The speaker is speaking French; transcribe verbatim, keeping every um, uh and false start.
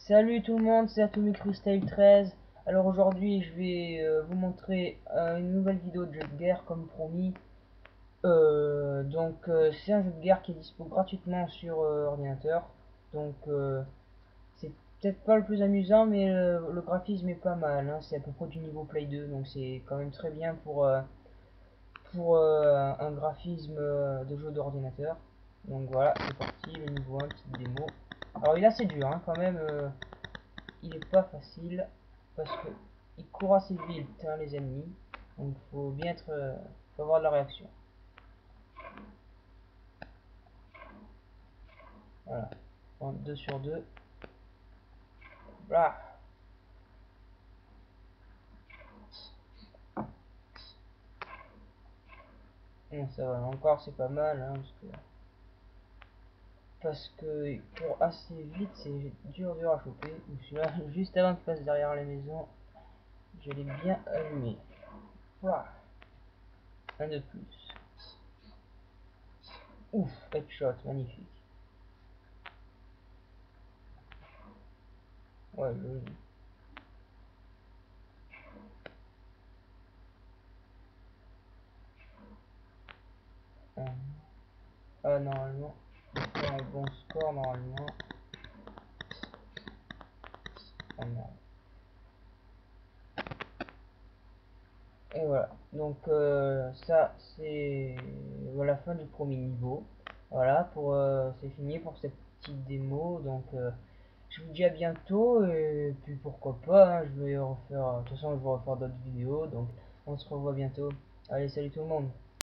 Salut tout le monde, c'est Atomic Freestyle treize. Alors aujourd'hui je vais euh, vous montrer euh, une nouvelle vidéo de jeu de guerre comme promis. Euh, donc euh, c'est un jeu de guerre qui est dispo gratuitement sur euh, ordinateur. Donc euh, c'est peut-être pas le plus amusant mais euh, le graphisme est pas mal, hein. C'est à peu près du niveau Play deux, donc c'est quand même très bien pour, euh, pour euh, un graphisme euh, de jeu d'ordinateur. Donc voilà, c'est parti, le niveau un, petite démo. Alors il est assez dur hein, quand même. euh, il est pas facile parce que il court assez vite hein, les ennemis, donc faut bien être euh, faut avoir de la réaction. Voilà, deux sur deux. Blah. Bon, ça va encore, c'est pas mal hein, parce que parce que il court assez vite, c'est dur dur à choper. Celui-là, juste avant qu'il passe derrière la maison, je l'ai bien allumé. Voilà, un de plus. Ouf, headshot, magnifique. Ouais, joli. Hum. Ah, normalement, je vais faire un bon score normalement. Oh merde. Et voilà, donc euh, ça c'est voilà, la fin du premier niveau. Voilà, pour euh, c'est fini pour cette petite démo. Donc euh, je vous dis à bientôt et puis pourquoi pas, hein, je vais refaire, de toute façon je vais refaire d'autres vidéos. Donc on se revoit bientôt. Allez, salut tout le monde.